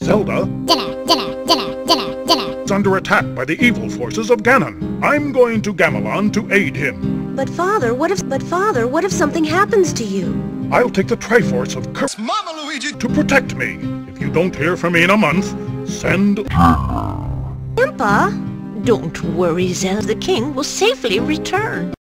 Zelda is under attack by the evil forces of Ganon. I'm going to Gamelon to aid him. But Father, what if something happens to you? I'll take the Triforce of Mama Luigi to protect me. If you don't hear from me in a month, send... Grandpa? Don't worry, Zelda. The king will safely return.